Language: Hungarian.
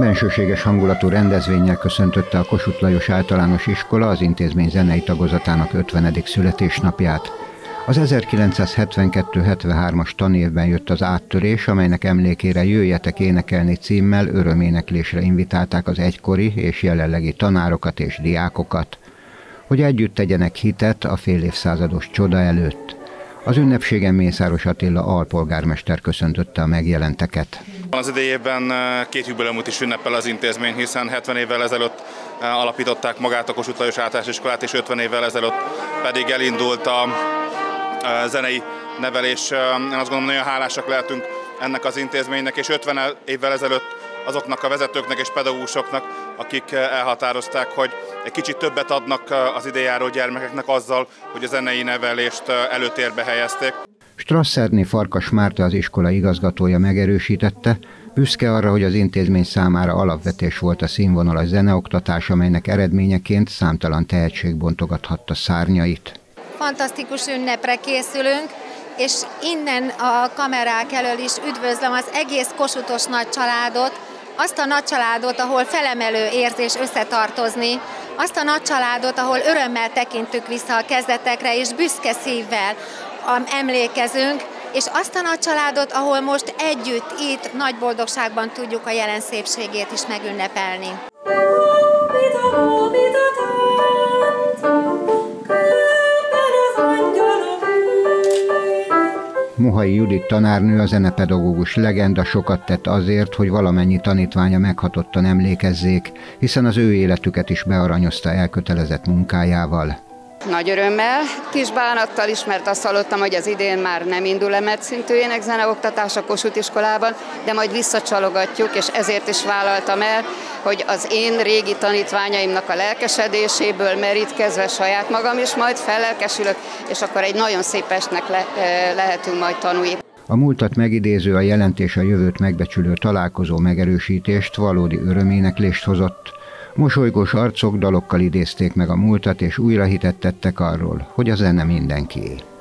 Bensőséges hangulatú rendezvénnyel köszöntötte a Kossuth Lajos Általános Iskola az intézmény zenei tagozatának 50. születésnapját. Az 1972-73-as tanévben jött az áttörés, amelynek emlékére Jöjjetek énekelni címmel öröméneklésre invitálták az egykori és jelenlegi tanárokat és diákokat, hogy együtt tegyenek hitet a fél évszázados csoda előtt. Az ünnepségen Mészáros Attila alpolgármester köszöntötte a megjelenteket. Az idejében két jubileumot is ünnepel az intézmény, hiszen 70 évvel ezelőtt alapították magát a Kossuth Lajos Általános Iskolát, és 50 évvel ezelőtt pedig elindult a zenei nevelés. Én azt gondolom, nagyon hálásak lehetünk ennek az intézménynek, és 50 évvel ezelőtt azoknak a vezetőknek és pedagógusoknak, akik elhatározták, hogy egy kicsit többet adnak az idejáró gyermekeknek azzal, hogy a zenei nevelést előtérbe helyezték. Strasszerné Farkas Márta, az iskola igazgatója megerősítette, büszke arra, hogy az intézmény számára alapvetés volt a színvonalas zeneoktatás, amelynek eredményeként számtalan tehetség bontogathatta szárnyait. Fantasztikus ünnepre készülünk, és innen a kamerák elől is üdvözlöm az egész kossuthos nagycsaládot, azt a nagycsaládot, ahol felemelő érzés összetartozni, azt a nagycsaládot, ahol örömmel tekintünk vissza a kezdetekre, és büszke szívvel emlékezünk, és azt a nagycsaládot, ahol most együtt, itt nagy boldogságban tudjuk a jelen szépségét is megünnepelni. Mohai Judit tanárnő, a zenepedagógus legenda sokat tett azért, hogy valamennyi tanítványa meghatottan emlékezzék, hiszen az ő életüket is bearanyozta elkötelezett munkájával. Nagy örömmel, kis bánattal is, mert azt hallottam, hogy az idén már nem indul emetszintű énekzeneoktatás a Kossuth iskolában, de majd visszacsalogatjuk, és ezért is vállaltam el, hogy az én régi tanítványaimnak a lelkesedéséből merítkezve saját magam is majd fellelkesülök, és akkor egy nagyon szép estnek lehetünk majd tanulni. A múltat megidéző, a jelentés a jövőt megbecsülő találkozó megerősítést, valódi öröméneklést hozott. Mosolygós arcok dalokkal idézték meg a múltat, és újra hitet tettek arról, hogy a zene mindenkié.